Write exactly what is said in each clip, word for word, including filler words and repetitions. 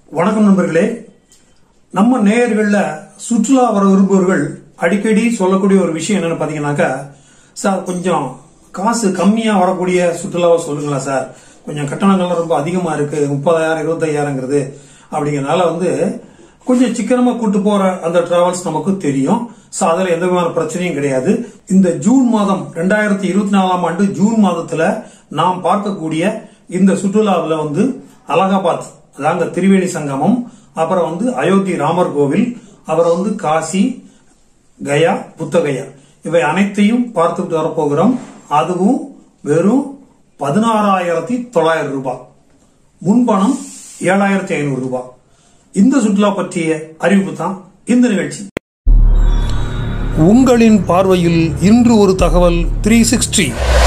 வணக்கம் நண்பர்களே. நம்ம நேயர்கள்ல சுற்றுலா வர விரும்புவர்கள் அடிக்கடி சொல்லக்கூடிய ஒரு விஷயம் என்னன்னு பாத்தீங்கன்னாக்கா, சார் கொஞ்சம் காசு கம்மியா வரக்கூடிய சுற்றுலாவை சொல்லுங்களா சார், கொஞ்சம் கட்டணங்கள்லாம் ரொம்ப அதிகமா இருக்கு, முப்பதாயிரம் இருபத்தையாயிரங்கிறது அப்படிங்கறதுனால வந்து கொஞ்சம் சிக்கனமா கூட்டு போற அந்த டிராவல்ஸ் நமக்கு தெரியும். சோ அதுல எந்த விதமான பிரச்சனையும் கிடையாது. இந்த ஜூன் மாதம் ரெண்டாயிரத்தி இருபத்தி நாலாம் ஆண்டு ஜூன் மாதத்துல நாம் பார்க்கக்கூடிய இந்த சுற்றுலாவில வந்து அலகாபாத், அதாங்க திரிவேணி சங்கமம், அப்புறம் வந்து அயோத்தி ராமர் கோவில், அப்புறம் வந்து காசி, கயா, புத்தகயா, இவை அனைத்தையும் பார்த்துட்டு வரப்போகிறோம். அதுவும் வெறும் பதினாறாயிரத்தி தொள்ளாயிரம் ரூபாய், முன்பணம் ஏழாயிரத்தி ஐநூறு ரூபாய். இந்த சுற்றுலா பற்றிய அறிவிப்பு தான் இந்த நிகழ்ச்சி. உங்களின் பார்வையில் இன்று ஒரு தகவல் three sixty.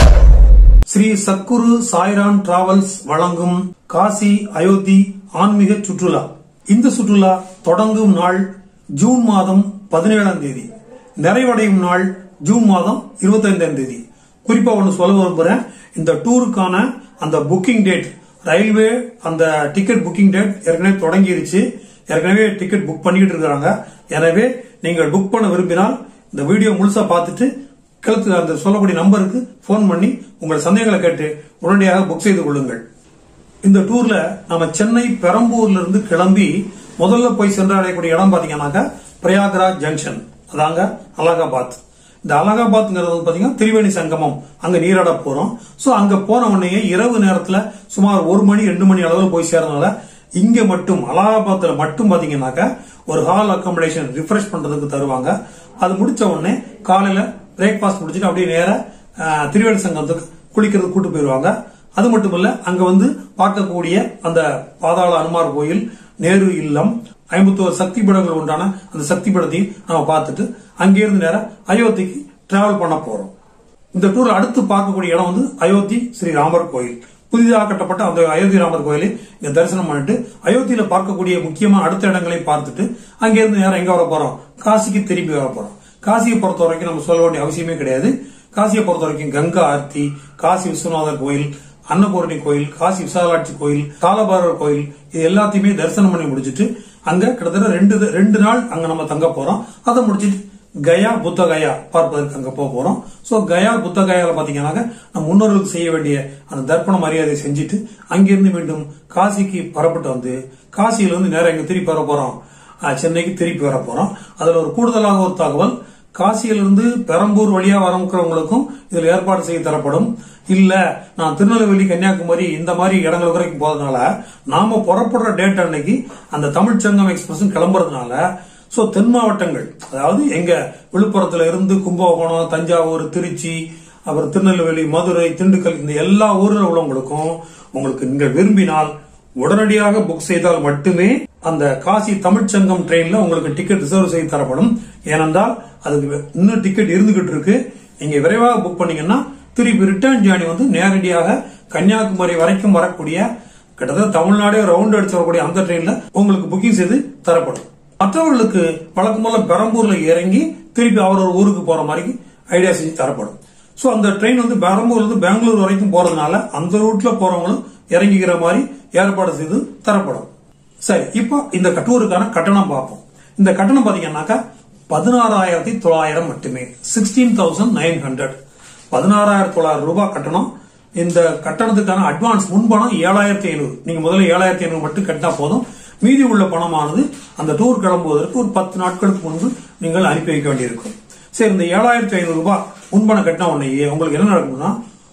Sri Sadguru Sairam travels வழங்கும் காசி அயோத்தி ஆன்மீக சுற்றுலா. இந்த சுற்றுலா தொடங்கும் நாள் ஜூன் மாதம் பதினேழாம் தேதி, நிறைவடையும் நாள் ஜூன் மாதம் இருபத்தி ஐந்தாம் தேதி. குறிப்பா ஒன்னு சொல்ல விரும்புறேன், இந்த டூருக்கான அந்த புக்கிங் டேட், ரயில்வே அந்த டிக்கெட் புக்கிங் டேட் ஏற்கனவே தொடங்கிருச்சு. ஏற்கனவே டிக்கெட் புக் பண்ணிட்டு இருக்காங்க. எனவே நீங்கள் புக் பண்ண விரும்பினால் இந்த வீடியோ முழுசா பார்த்துட்டு கழுத்து அந்த சொல்லக்கூடிய நம்பருக்கு போன் பண்ணி உங்கள் சந்தேகங்களை கேட்டு உடனடியாக புக் செய்து கொள்ளுங்கள். இந்த டூர்ல நம்ம சென்னை பெரம்பூர்ல இருந்து கிளம்பி முதல்ல போய் சென்றடையக்கூடிய இடம் பாத்தீங்கன்னாக்கா பிரயாக்ராஜ் ஜங்ஷன், அதாங்க அலகாபாத். இந்த அலகாபாத்ங்கிறது பாத்தீங்கன்னா திரிவேணி சங்கமம், அங்க நீராட போறோம். சோ அங்க போன உடனே இரவு நேரத்துல சுமார் ஒரு மணி ரெண்டு மணி அளவுல போய் சேர்றதுனால இங்க மட்டும் அலகாபாத்ல மட்டும் பாத்தீங்கன்னாக்கா ஒரு ஹால் அகாமடேஷன் ரிஃப்ரெஷ் பண்றதுக்கு தருவாங்க. அது முடிச்ச உடனே காலையில பிரேக்பாஸ்ட் முடிச்சுட்டு அப்படியே நேர திரிவேணி சங்கத்துக்கு குளிக்கிறது கூட்டு போயிருவாங்க. அது மட்டும் இல்ல, அங்க வந்து பார்க்கக்கூடிய அந்த பாதாள அனுமார் கோயில், நேரு இல்லம், ஐம்பத்தோரு சக்தி பீடங்கள் உண்டான அந்த சக்தி பீடத்தையும் நம்ம பார்த்துட்டு அங்கிருந்து நேரம் அயோத்திக்கு டிராவல் பண்ண போறோம். இந்த டூர் அடுத்து பார்க்கக்கூடிய இடம் வந்து அயோத்தி ஸ்ரீ ராமர் கோயில். புதிதாக கட்டப்பட்ட அந்த அயோத்தி ராமர் கோயிலை இங்க தரிசனம் பண்ணிட்டு அயோத்தியில பார்க்கக்கூடிய முக்கியமான அடுத்த இடங்களை பார்த்துட்டு அங்கிருந்து நேரம் எங்க வர போறோம், காசிக்கு திரும்பி வர போறோம். காசியை பொறுத்த வரைக்கும் நம்ம சொல்ல வேண்டிய அவசியமே கிடையாது. காசியை பொறுத்த வரைக்கும் கங்கா ஆர்த்தி, காசி விஸ்வநாதர் கோயில், அன்னபூரணி கோயில், காசி விசாலாட்சி கோயில், காலபைரவர் கோயில், இது எல்லாத்தையுமே தரிசனம் பண்ணி முடிச்சுட்டு அங்க கிட்டத்தட்ட ரெண்டு ரெண்டு நாள் அங்க நம்ம தங்க போறோம். அதை முடிச்சிட்டு கயா புத்த கயா பார்ப்பதற்கு அங்க போக போறோம். சோ கயா புத்த கயால பாத்தீங்கன்னா நம்ம முன்னோர்களுக்கு செய்ய வேண்டிய அந்த தர்ப்பண மரியாதை செஞ்சுட்டு அங்கிருந்து மீண்டும் காசிக்கு புறப்பட்டு வந்து காசியில இருந்து நேரம் எங்க திருப்பி வர போறோம், சென்னைக்கு திருப்பி வர போறோம். அதுல ஒரு கூடுதலாக ஒரு தகவல், காசியிலிருந்து பெரம்பூர் வழியா வரவங்களுக்கும் இதுல ஏற்பாடு செய்து தரப்படும். இல்ல நான் திருநெல்வேலி, கன்னியாகுமரி இந்த மாதிரி இடங்கள் வரைக்கும் போறதுனால நாம புறப்படுற டேட் அன்னைக்கு அந்த தமிழ் சங்கம் எக்ஸ்பிரஸ் கிளம்புறதுனால சோ தென் மாவட்டங்கள், அதாவது எங்க விழுப்புரத்துல இருந்து கும்பகோணம், தஞ்சாவூர், திருச்சி, அப்புறம் திருநெல்வேலி, மதுரை, திண்டுக்கல், இந்த எல்லா ஊரில் உள்ளவங்களுக்கும் உங்களுக்கு நீங்கள் விரும்பினால் உடனடியாக புக் செய்தால் மட்டுமே அந்த காசி தமிழ்ச்சங்கம் ட்ரெயின்ல உங்களுக்கு டிக்கெட் ரிசர்வ் செய்து தரப்படும். ஏனென்றால் அதுக்கு இன்னும் டிக்கெட் இருந்துகிட்டு இருக்கு. நீங்க விரைவாக புக் பண்ணீங்கன்னா திருப்பி ரிட்டர்ன் ஜேர்னி வந்து நேரடியாக கன்னியாகுமரி வரைக்கும் வரக்கூடிய கிட்டத்தட்ட தமிழ்நாடே ரவுண்ட் அடிச்சு வரக்கூடிய அந்த ட்ரெயின்ல உங்களுக்கு புக்கிங் செய்து தரப்படும். மற்றவர்களுக்கு வழக்கம் போல பெரம்பூர்ல இறங்கி திருப்பி அவர் ஊருக்கு போற மாதிரி ஐடியா செஞ்சு தரப்படும். சோ அந்த ட்ரெயின் வந்து பெரம்பூர்ல இருந்து பெங்களூர் வரைக்கும் போறதுனால அந்த ரூட்ல போறவங்களும் இறங்கிக்கிற மாதிரி ஏற்பாடு செய்து தரப்படும். சரி, இப்போ இந்த டூருக்கான கட்டணம் பார்ப்போம். இந்த கட்டணம் பாத்தீங்கன்னாக்கா பதினாறாயிரத்தி தொள்ளாயிரம் மட்டுமே, சிக்ஸ்டீன் தௌசண்ட் நைன் ஹண்ட்ரட் பதினாறாயிரத்தி தொள்ளாயிரம் ரூபாய் கட்டணம். இந்த கட்டணத்துக்கான அட்வான்ஸ் முன்பணம் ஏழாயிரத்தி ஐநூறு. நீங்க முதல்ல ஏழாயிரத்தி ஐநூறு மட்டும் கட்டினா போதும். மீதி உள்ள பணமானது அந்த டூர் கிளம்புவதற்கு ஒரு பத்து நாட்களுக்கு முன்பு நீங்கள் அனுப்பி வைக்க வேண்டியிருக்கும். சரி, இந்த ஏழாயிரத்தி ஐநூறு ரூபாய் முன்பணம் கட்டின உடனே உங்களுக்கு என்ன நடக்கும்னா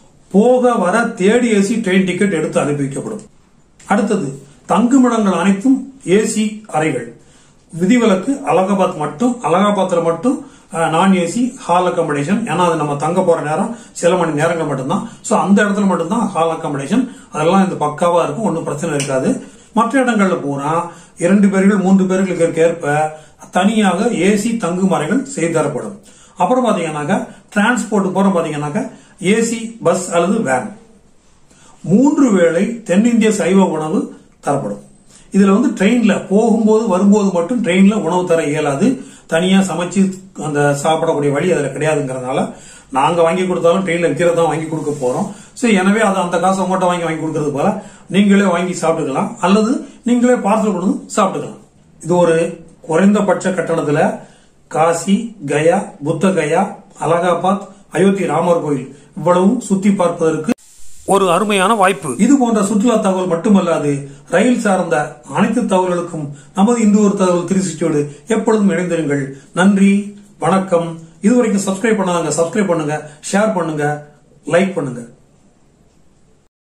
போக வர தேர்ட் ஏசி ட்ரெயின் டிக்கெட் எடுத்து அனுப்பி வைக்கப்படும். அடுத்தது தங்குமிடங்கள் அனைத்தும் ஏசி அறைகள். விதிவிலக்கு அலகாபாத் மட்டும், அலகாபாத்ல மட்டும் நான் ஏசி ஹால் அகாமடேஷன். ஏன்னா அது நம்ம தங்க போற நேரம் சில மணி நேரங்கள் மட்டும்தான். சோ அந்த இடத்துல மட்டும்தான் ஹால் அகாமடேஷன். அதெல்லாம் இந்த பக்காவா இருக்கும், ஒன்னும் பிரச்சனை இருக்காது. மற்ற இடங்கள்ல போனா இரண்டு பேர்கள் மூன்று பேர்களுக்கு ஏற்ப தனியாக ஏசி தங்குமறைகள் செய்து தரப்படும். அப்புறம் பாத்தீங்கன்னாக்கா டிரான்ஸ்போர்ட் போற பாத்தீங்கன்னாக்கா ஏசி பஸ் அல்லது வேன். மூன்று வேளை தென்னிந்திய சைவ உணவு தரப்படும். இதுல வந்து ட்ரெயின்ல போகும்போது வரும்போது மட்டும் ட்ரெயின்ல உணவு தர இயலாது. தனியா சமைச்சு அந்த சாப்பிடக்கூடிய வழி அதுல கிடையாதுங்கிறதுனால நாங்க வாங்கி கொடுத்தாலும் ட்ரெயின்ல விற்கிறதா வாங்கி கொடுக்க போறோம். சோ எனவே அதை அந்த காசை உங்கள்கிட்ட வாங்கி வாங்கி கொடுக்கறது போல நீங்களே வாங்கி சாப்பிட்டுக்கலாம், அல்லது நீங்களே பார்சல் கொண்டு சாப்பிட்டுக்கலாம். இது ஒரு குறைந்தபட்ச கட்டணத்துல காசி, கயா, புத்த கயா, அலகாபாத், அயோத்தி ராமர் கோயில் இவ்வளவும் சுத்தி பார்ப்பதற்கு ஒரு அருமையான வாய்ப்பு. இது போன்ற சுற்றுலா தகவல் மட்டுமல்லாது ரயில் சார்ந்த அனைத்து தகவல்களுக்கும் நமது இந்த ஒரு தகவல் த்ரீ சிக்ஸ்டியோடு எப்பொழுதும் இணைந்திருங்கள். நன்றி, வணக்கம். இதுவரைக்கும் சப்ஸ்கிரைப் பண்ணாங்க, சப்ஸ்கிரைப் பண்ணுங்க, ஷேர் பண்ணுங்க, லைக் பண்ணுங்க.